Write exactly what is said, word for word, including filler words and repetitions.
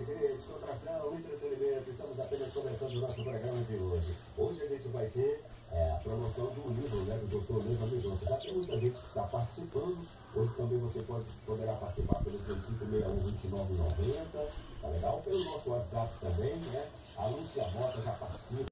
alegria, descontração, entretenimento. Estamos apenas começando o nosso programa de hoje. Hoje a gente vai ter é, a promoção do livro, né, do doutor Leva Mendonça. Já tem muita gente que está participando. Hoje também você pode, poderá participar pelo três cinco seis um, dois nove nove zero. Tá legal? Pelo nosso WhatsApp também, né? A Lúcia Mota já participa.